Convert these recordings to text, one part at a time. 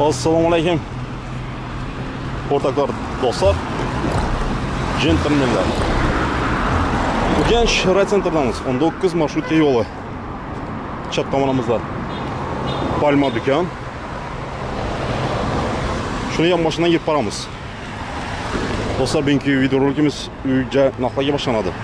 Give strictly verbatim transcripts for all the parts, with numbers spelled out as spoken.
Assalomu alaykum. O'rtoqlar, do'stlar, gentlemenlar. Urganch raysentrimiz o'n to'qqiz marshrutka yo'li. Chap tomonimizda Palma do'kon. Shuni ham mashinadan yeb boramiz. Do'stlar, bugungi videorolikimiz uyga naqlaga boshlanadi.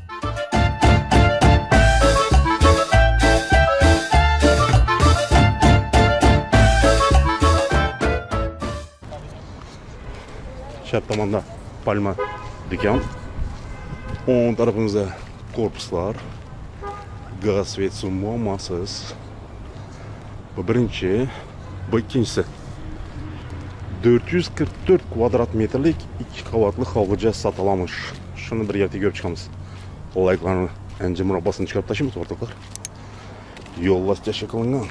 Chap tomonda Palma do'kon. O'ng tarafimizda korpuslar, gaz ve su muammosiz. Bu birinchi, bu ikkinchisi. dört yüz kırk dört kvadrat metrlik ikki qavatli hovlicha sotilamiz. Shuni bir yerga ko'rib chiqamiz. Like'larni ancha murabbasini chiqarib tashlaymiz o'rtoqlar. Yo'llash qilingan.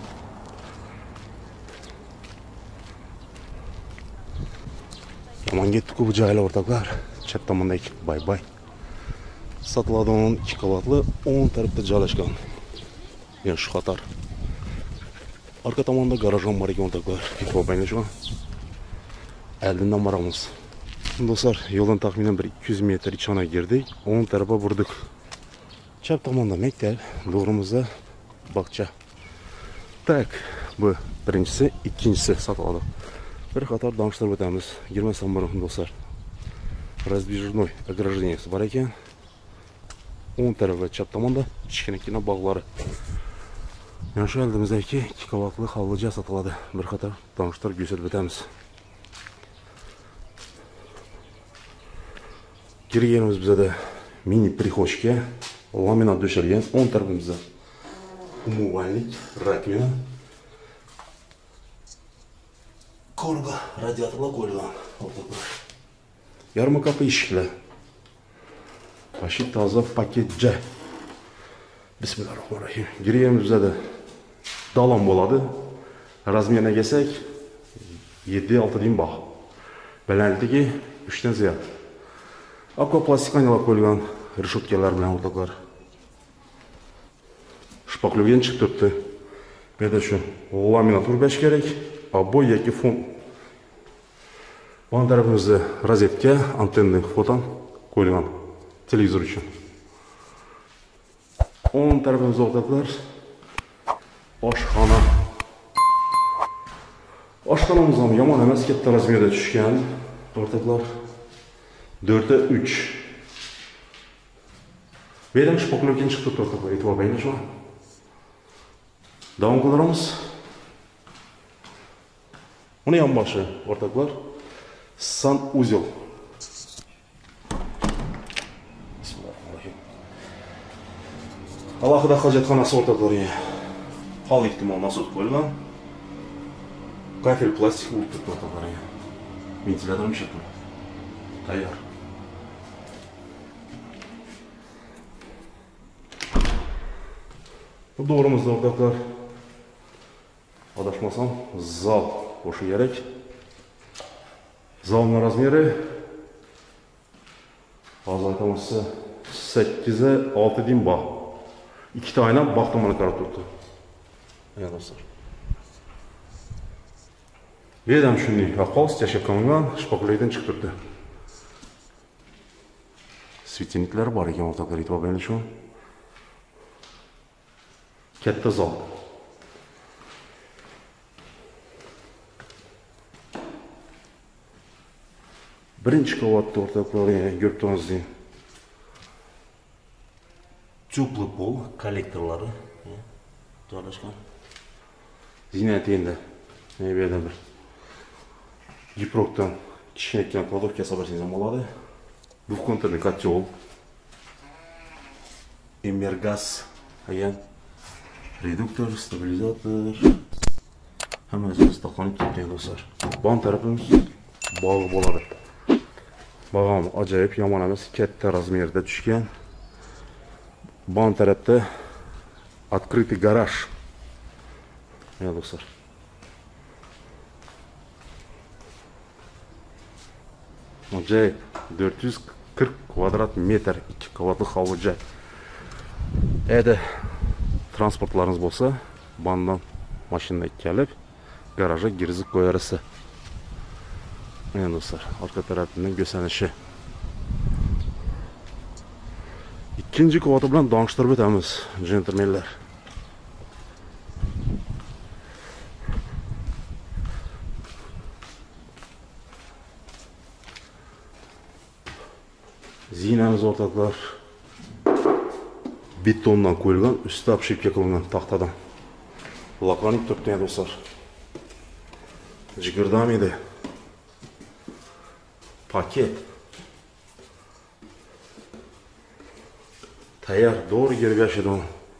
Aman getdik bu joylar o'rtoqlar. Chap tomondagi bay bay. Sotiladigan ikki qavatli o'ng tarafda joylashgan. Yani shu qator. Arka tomonda garajdan bor ekan o'rtoqlar. Ko'payni shu. Eldinden varamiz. Dostlar, yoldan taxminan bir ikki yuz metr içine girdik. O'ng tarafa vurduk. Chap tomonda maktab, doğrumuzda bakça. Tak, bu birincisi, ikkinchisi sotiladi. Bir qator danışlar o'tamiz. Girmasam bo'lardi dostlar. Раздвижной ограждение bor ekan. O'ng tarafda chap tomonda kichkina bog'lari. Yana shu eldimizdagi ikki qavatli hovlicha sotiladi. Bir qator danışlar ko'rsatib o'tamiz. Girganimiz bizda mini prihoshka, laminat döşelgan, o'ng tarafimizda umuvvallik, rakmina, korba, radiatorlar qo'yilgan. Yarmi kapı eshiklar. Почти toza paketcha. Bismillahirrohmanirrohim. Girganimiz bizda dalon bo'ladi. Razmerga kelsak yetti olti din bor. Balandligi uch dan ziyod. Aqua plastikaniyalar qo'yilgan решетkalar bilan o'rtoqlar. Shpoqlovgan chiqib turibdi. Bu yerda shu laminat urbash kerak. Oboy yoki fon. Bu tarafimizda rozetka, antenna foton qo'yilgan televizor uchun. O'ng tarafimizda o'rtoqlar oshxona. Oshxonamiz ham yomon emas, katta razmerda tushgan o'rtoqlar. dörtte üç. Benim şpoklovken çıktı tortaklar. Eğitim abayla şu an. Devam kılarımız. Onu yan başı ortaklar. San uzel. Bismillahirrahmanirrahim. Allah'ı da hacetxanası ortaklar ya. Hal ihtimal nasıl koyulan. Kafel plastik ultuk ortaklar ya. Ventilatörüm çıktı. Tayar. Bu doğrumuzda ortaklar. Adaşmasam zal boşu gerek. Zalın razmeri az aytamızsa sekize altı din bağ. İki tane baktımanı qarab turibdi. Ya dostlar. Bedam shunday ahvol yashab qolingan, shpoqlaydan chiqib turibdi. Svetильniklar bor ekan o'rtoqlar, e'tibor bering shu. Katta zal. Birinchi qavatda o'rtoqlar ko'rib turibsiz. Teplый pol kollektorlari joylashgan. Zinat endi. Ne bu yerda bir Giprokdan kichkina kladovka so'rasangiz ham bo'ladi. Двухконтурный котел, эмергаз, ayan, reduktor, stabilizatör, hammasi staqonib ketgan do'stlar. Bon tarafimiz bog' bo'ladi. Bog'am ajoyib, yomon emas, katta razmerda tushgan. Bon tarafda открытый garaj. Ya do'stlar. Ajoyib, dört yüz kırk kvadrat metr ikki qavatli hovlicha. Eğer transportlarınız bo'lsa, bandan maşinada kelib garaja girgizib qo'yarsa. Mana do'stlar, orqa tarafining go'sanishi. İkinci kuvveti bilan donishtirib o'tamiz, jentelmenlar. Zinamiz o'rtoqlar. Betondan qo'yilgan, usti obshipka qilingan taxtadan. Lakonik turibdi do'stlar. Jigirdan edi. Paket. Tayyor, doğru gelib yashadi.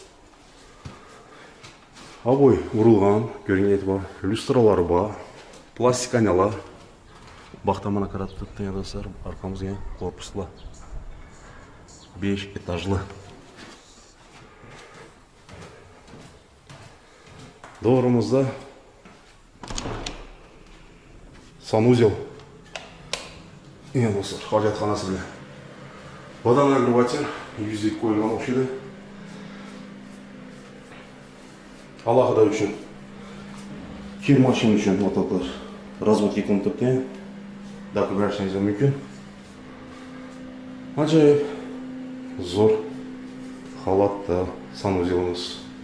Aboy urilgan, ko'ring e'tibor, lyustralari bor, plastik aynalar. Baxta mana qarab turibdi do'stlar, orqamizga korpuslar. besh etajli. Doğrumuzda sanuzel. Yine dostlar, hacetxonasi bilan. Badan agregator yüzlik qo'yilgan o'xshaydi. Alohida uchun. Kir mashina uchun o'rtoqlar. Razvodga qo'yib turibdi. Dokumentasiyonangiz mumkin. Ajoyib. Zo'r holatda sanuzelimiz.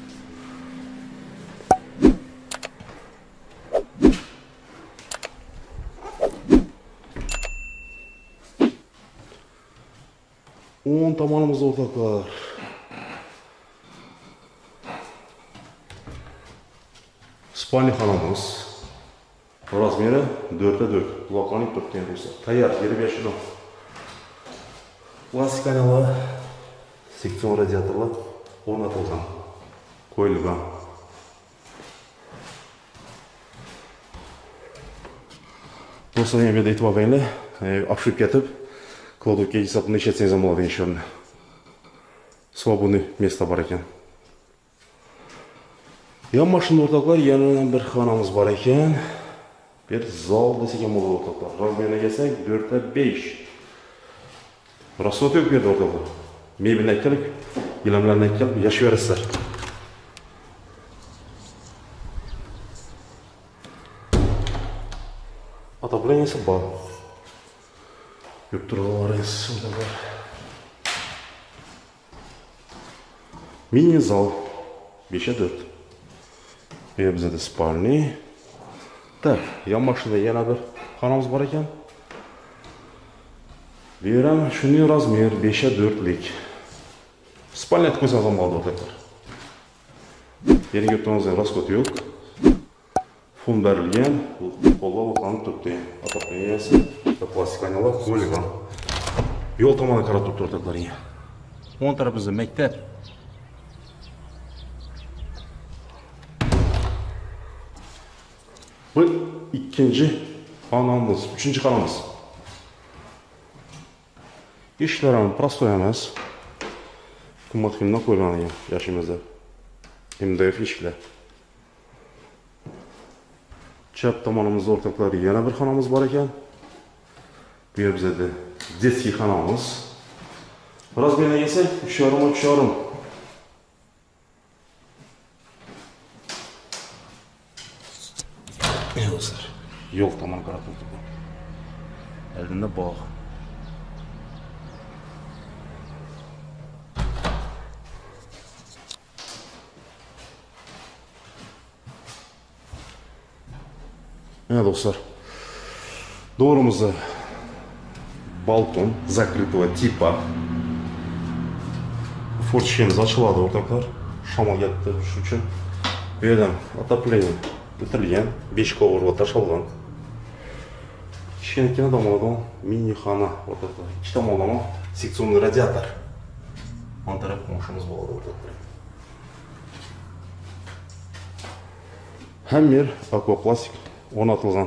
on tomonimizda o'rtoqlar. Spalni xonamiz. Razmeri dörtte dört. Lakonik turibdi do'stlar. Tayyor, gelib yashadi. Plastik aynalar, seksion radiatorlar o'rnatilgan, qo'yilgan. Do'stlar, yana bir yerda e'tibor beringlar. Obshib ketib, kladovka hisobini ishlatsangiz ham bo'ladi inshaalloh. Svobodniy место bor ekan. Yon mashina o'rtoqlar, yana bir xonamiz bor ekan. Bir zal desak ham bo'ladi o'rtoqlar. Razmeriga kelsak, dörtte besh. Rasot yok bir de ortada. Mebelini aytalik, gilamlarını aytalik, yaşayarızlar. Отоплениесі бар. Юптырғаларыңыз сонда бар. Мини-зал. беште төрт. Ve bize de spalni. Так, yan başında yana bir xonamiz bor ekan. Beram shunday razmer beshte dörtlik. Spalniyat qo'ysangiz ham bo'ladi o'rtoqlar. Yeni yurtimizda raskot yo'q. Fon berilgan, qo'lga o'qlanib turibdi. Otopleniyasi, plastik aynalar qo'yilgan. Yo'l tomoniga qarab turibdi o'rtoqlar. O'ng tarafimizda maktab. Bu ikinci xonamiz, uchinchi xonamiz. İşler ham prostoy emas. Qimmat qimmat qo'yilgan yoshimizda. M D F ishlar. Chap tomonimizda o'rtoqlar yana bir xonamiz bor ekan. Bu yer bizda детский xonamiz. Razmerga kelsak, uch yarim uch yarim. Yo'qlar. Yo'l tomon qarab turibdi. Eldinda bog'. Evet dostlar, doğrumuzda balkon закрытого типа. Fırçamız açıldı ortaklar. Şamal geldi şu için. Bu yerden отопление bitirilgan, besh kovurga tashalgan. Kichkinagina tomondan mini xona o'rtoqlar. Ikki tomonlama seksionli radiator. On taraf qo'shimiz bor o'rtoqlar. Ham yer akvaplastik o'rnatilgan.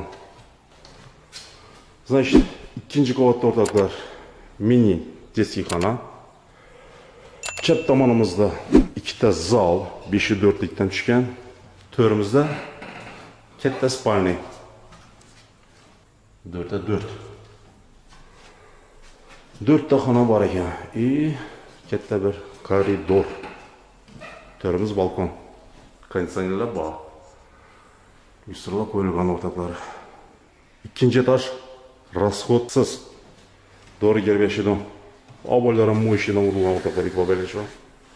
Значит, ikinci qavatda o'rtoqlar mini детский xona. Chap tomonimizda ikkita zal beshte dörtlikdan tushgan. To'rimizda katta spalni. dörtte dört. dörtte xona bor ekan. И katta bir koridor. To'rimiz balkon. Konditsionerlar bor. Üstüne koyulgan ortaklar. İkinci etaş расходсыз. Doğru geri beşidim. Abollarım muşina vurulgan ortaklar ilk babeli şu an.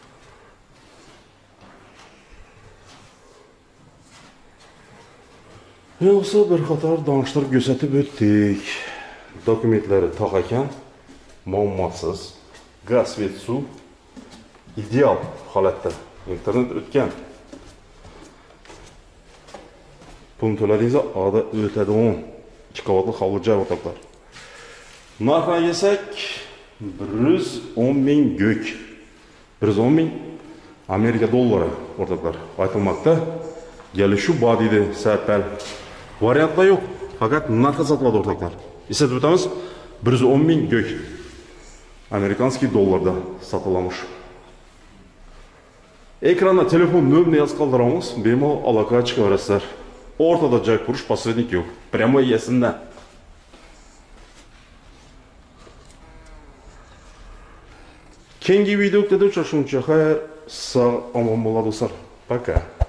Yoksa bir qator danıştırıp gözetip öttik. Dokumentleri tak ekan, muammasız, gaz ve su ideal holatda. İnternet o'tgan. Pulni to'ladingiz, orada o'tadi o'n. ikki qavatli hovli joy o'rtoqlar. Narxına kelsak, bir yuz o'n ming gök. bir yuz o'n ming Amerika dollari o'rtoqlar. Aytilmoqda. Geli şu badide serpel. Variantlar yok. Fakat narxı satıladi o'rtoqlar. Eslatib o'tamiz, bir yuz o'n ming gök. Amerikanskiy dollarda satılmış. Ekranda telefon nömrəni yazıb qaldıramiz, bemalol aloqaga chiqaverasizlar. Ortada joy qurish posrednik yo'q. Прямо esinde. Keyingi videoda uchrashguncha xayr, sog' omon bo'la do'stlar. Пока.